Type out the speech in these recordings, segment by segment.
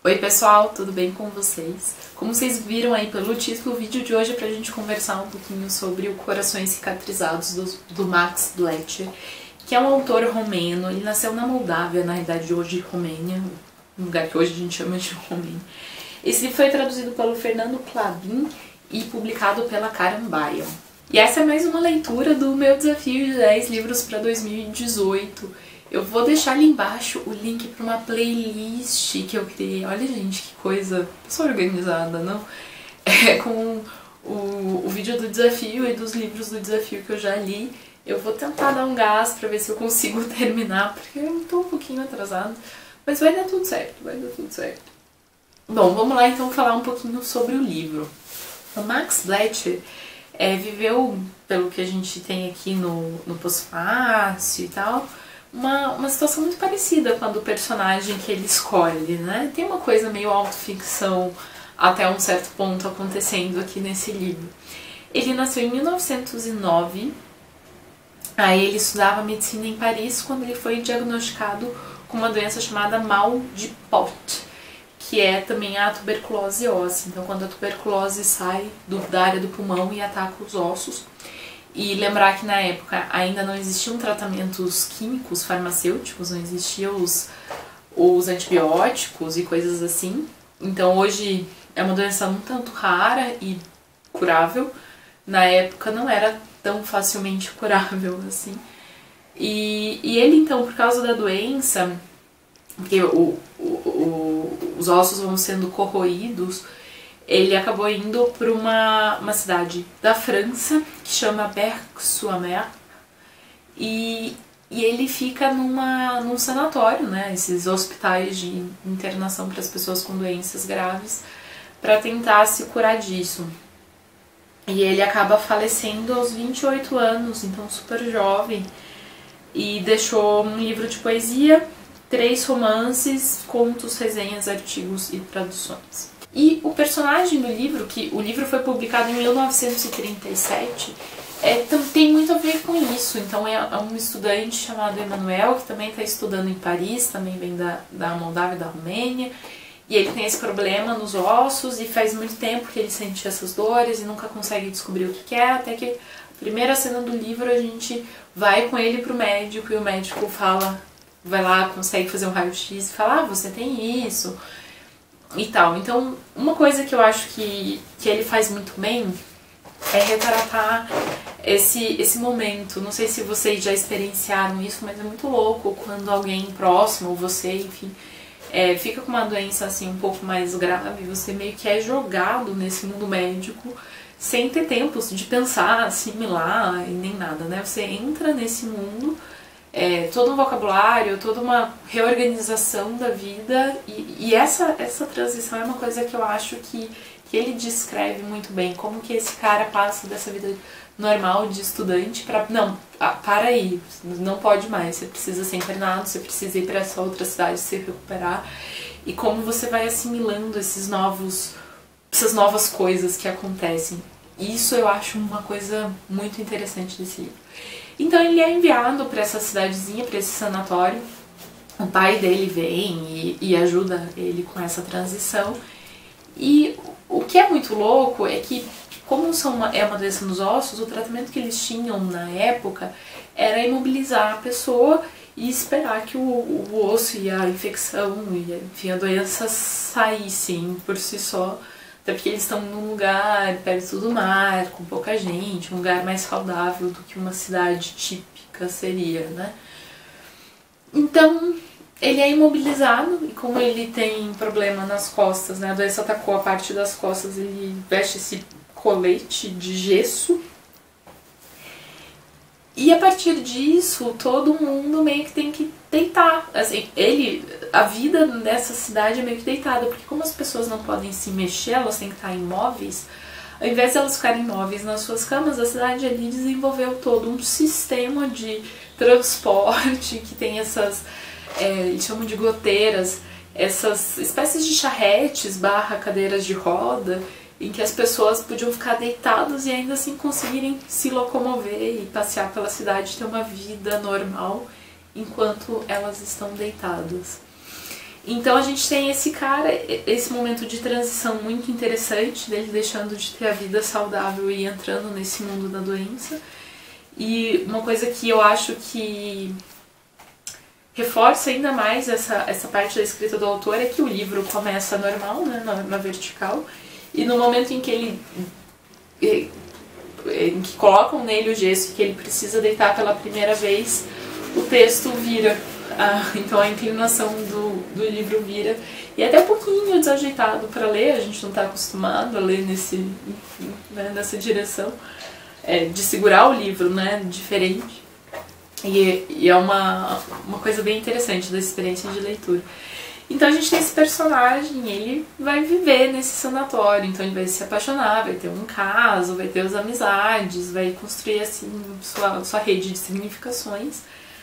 Oi pessoal, tudo bem com vocês? Como vocês viram aí pelo título, o vídeo de hoje é pra gente conversar um pouquinho sobre o Corações Cicatrizados do Max Bletcher, que é um autor romeno. Ele nasceu na Moldávia, na realidade hoje Romênia, um lugar que hoje a gente chama de Romênia. Esse livro foi traduzido pelo Fernando Klabin e publicado pela Carambaia. E essa é mais uma leitura do meu desafio de 10 livros para 2018. Eu vou deixar ali embaixo o link para uma playlist que eu criei. Olha, gente, que coisa, pessoa organizada, não? Com o vídeo do desafio e dos livros do desafio que eu já li. Eu vou tentar dar um gás para ver se eu consigo terminar, porque eu tô um pouquinho atrasada. Mas vai dar tudo certo, vai dar tudo certo. Bom, vamos lá então falar um pouquinho sobre o livro. O Max Bletcher viveu, pelo que a gente tem aqui no pós-fácil e tal, uma situação muito parecida com a do personagem que ele escolhe, né? Tem uma coisa meio autoficção até um certo ponto acontecendo aqui nesse livro. Ele nasceu em 1909, aí ele estudava medicina em Paris quando ele foi diagnosticado com uma doença chamada mal de Pot, que é também a tuberculose óssea. Então, quando a tuberculose sai da área do pulmão e ataca os ossos. E lembrar que na época ainda não existiam tratamentos químicos, farmacêuticos, não existiam os antibióticos e coisas assim. Então hoje é uma doença um tanto rara e curável. Na época não era tão facilmente curável assim. E ele então, por causa da doença, porque os ossos vão sendo corroídos, ele acabou indo para uma cidade da França que chama Berck-sur-Mer e ele fica num sanatório, né, esses hospitais de internação para as pessoas com doenças graves, para tentar se curar disso. E ele acaba falecendo aos 28 anos, então super jovem, e deixou um livro de poesia, 3 romances, contos, resenhas, artigos e traduções. E o personagem do livro, que o livro foi publicado em 1937, tem muito a ver com isso. Então é um estudante chamado Emanuel, que também está estudando em Paris, também vem da Moldávia e da Romênia, e ele tem esse problema nos ossos e faz muito tempo que ele sente essas dores e nunca consegue descobrir o que é, até que a primeira cena do livro a gente vai com ele pro médico e o médico vai lá, consegue fazer um raio-x e fala, você tem isso e tal. Então, uma coisa que eu acho que ele faz muito bem é retratar esse momento. Não sei se vocês já experienciaram isso, mas é muito louco quando alguém próximo, ou você, enfim, fica com uma doença assim um pouco mais grave, você meio que é jogado nesse mundo médico sem ter tempo de pensar, assimilar e nem nada, né? Você entra nesse mundo, todo um vocabulário, toda uma reorganização da vida e essa transição é uma coisa que eu acho que ele descreve muito bem, como que esse cara passa dessa vida normal de estudante para não, para aí, não pode mais, você precisa ser internado, você precisa ir para essa outra cidade se recuperar e como você vai assimilando essas novas coisas que acontecem. Isso eu acho uma coisa muito interessante desse livro. Então ele é enviado para essa cidadezinha, para esse sanatório. O pai dele vem e ajuda ele com essa transição. E o que é muito louco é que, como é uma doença nos ossos, o tratamento que eles tinham na época era imobilizar a pessoa e esperar que o osso e a infecção e, enfim, a doença saíssem por si só. Até porque eles estão num lugar perto do mar, com pouca gente, um lugar mais saudável do que uma cidade típica seria, né? Então, ele é imobilizado e como ele tem problema nas costas, né? A doença atacou a parte das costas, ele veste esse colete de gesso. E a partir disso, todo mundo meio que tem que deitar. Assim, a vida dessa cidade é meio que deitada, porque como as pessoas não podem se mexer, elas têm que estar imóveis, ao invés de elas ficarem imóveis nas suas camas, a cidade ali desenvolveu todo um sistema de transporte que tem essas, eles chamam de goteiras, essas espécies de charretes / cadeiras de roda, em que as pessoas podiam ficar deitadas e ainda assim conseguirem se locomover e passear pela cidade, ter uma vida normal enquanto elas estão deitadas. Então a gente tem esse cara, esse momento de transição muito interessante, dele deixando de ter a vida saudável e entrando nesse mundo da doença. E uma coisa que eu acho que reforça ainda mais essa parte da escrita do autor é que o livro começa normal, né, na vertical, e no momento em que em que colocam nele o gesso, que ele precisa deitar pela primeira vez, o texto vira. Então a inclinação do livro vira. E é até um pouquinho desajeitado para ler, a gente não está acostumado a ler nessa direção, de segurar o livro, né, diferente. E é uma coisa bem interessante da experiência de leitura. Então a gente tem esse personagem, ele vai viver nesse sanatório, então ele vai se apaixonar, vai ter um caso, vai ter as amizades, vai construir assim sua rede de significações.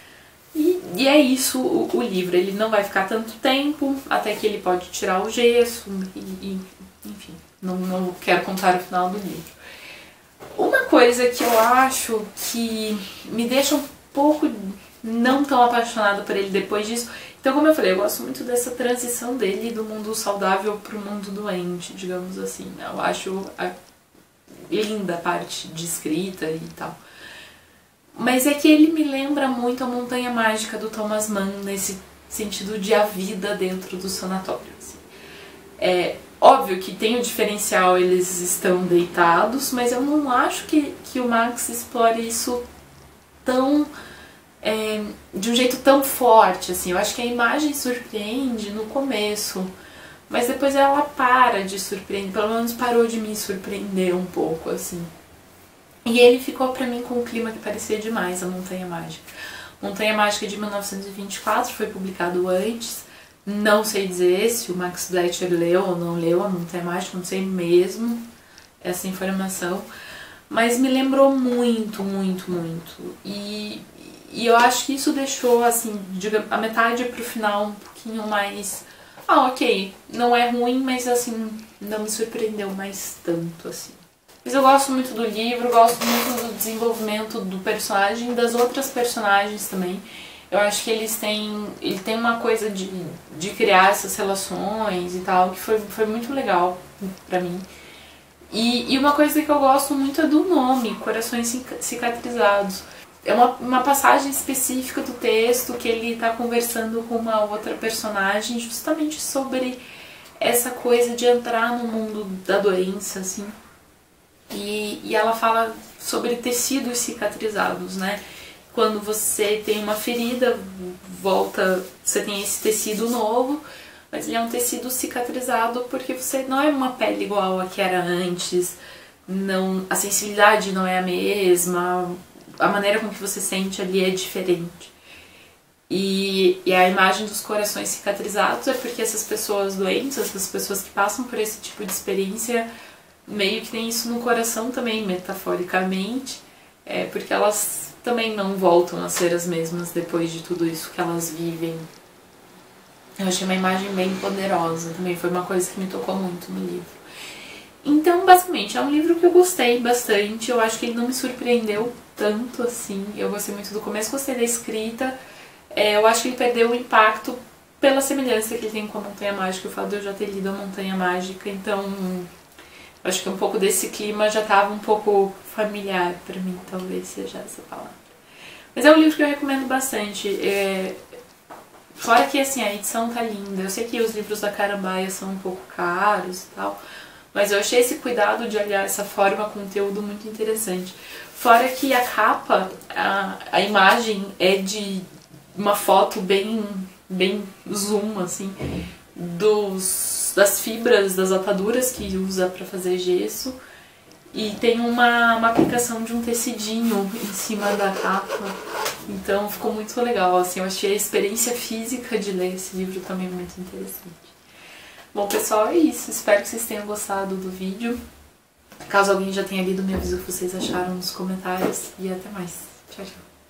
E é isso o livro, ele não vai ficar tanto tempo, até que ele pode tirar o gesso, enfim, não quero contar o final do livro. Uma coisa que eu acho que me deixa um pouco não tão apaixonada por ele depois disso, então como eu falei, eu gosto muito dessa transição dele do mundo saudável para o mundo doente, digamos assim, eu acho linda a parte de escrita e tal. Mas é que ele me lembra muito a Montanha Mágica do Thomas Mann, nesse sentido de a vida dentro do sanatório. Assim. É óbvio que tem o diferencial, eles estão deitados, mas eu não acho que o Max explore isso tão de um jeito tão forte. Assim. Eu acho que a imagem surpreende no começo, mas depois ela para de surpreender, pelo menos parou de me surpreender um pouco, assim. E ele ficou pra mim com um clima que parecia demais a Montanha Mágica. Montanha Mágica de 1924 foi publicado antes. Não sei dizer se o Max Bletcher leu ou não leu a Montanha Mágica, não sei mesmo essa informação. Mas me lembrou muito, muito, muito. E eu acho que isso deixou, assim, a metade pro final um pouquinho mais... ok, não é ruim, mas assim, não me surpreendeu mais tanto, assim. Mas eu gosto muito do livro, gosto muito do desenvolvimento do personagem e das outras personagens também. Eu acho que ele tem uma coisa de criar essas relações e tal, que foi muito legal pra mim. E uma coisa que eu gosto muito é do nome, Corações Cicatrizados. É uma passagem específica do texto que ele tá conversando com uma outra personagem justamente sobre essa coisa de entrar no mundo da doença, assim. E ela fala sobre tecidos cicatrizados, né? Quando você tem uma ferida, você tem esse tecido novo, mas ele é um tecido cicatrizado porque você não é uma pele igual a que era antes, a sensibilidade não é a mesma, a maneira com que você sente ali é diferente. E a imagem dos corações cicatrizados é porque essas pessoas doentes, essas pessoas que passam por esse tipo de experiência, meio que tem isso no coração também, metaforicamente, porque elas também não voltam a ser as mesmas depois de tudo isso que elas vivem. Eu achei uma imagem bem poderosa, também foi uma coisa que me tocou muito no livro. Então, basicamente, é um livro que eu gostei bastante, eu acho que ele não me surpreendeu tanto assim, eu gostei muito do começo, gostei da escrita, eu acho que ele perdeu o impacto pela semelhança que ele tem com a Montanha Mágica, o fato de eu já ter lido a Montanha Mágica, então... acho que um pouco desse clima já estava um pouco familiar para mim, talvez seja essa palavra. Mas é um livro que eu recomendo bastante. Fora que assim, a edição tá linda. Eu sei que os livros da Carambaia são um pouco caros e tal, mas eu achei esse cuidado de olhar essa forma conteúdo muito interessante. Fora que a capa, a imagem é de uma foto bem zoom, assim, das fibras, das ataduras que usa para fazer gesso, e tem uma aplicação de um tecidinho em cima da capa, então ficou muito legal, assim, eu achei a experiência física de ler esse livro também muito interessante. Bom, pessoal, é isso, espero que vocês tenham gostado do vídeo, caso alguém já tenha lido, me avisa o que vocês acharam nos comentários, e até mais, tchau, tchau.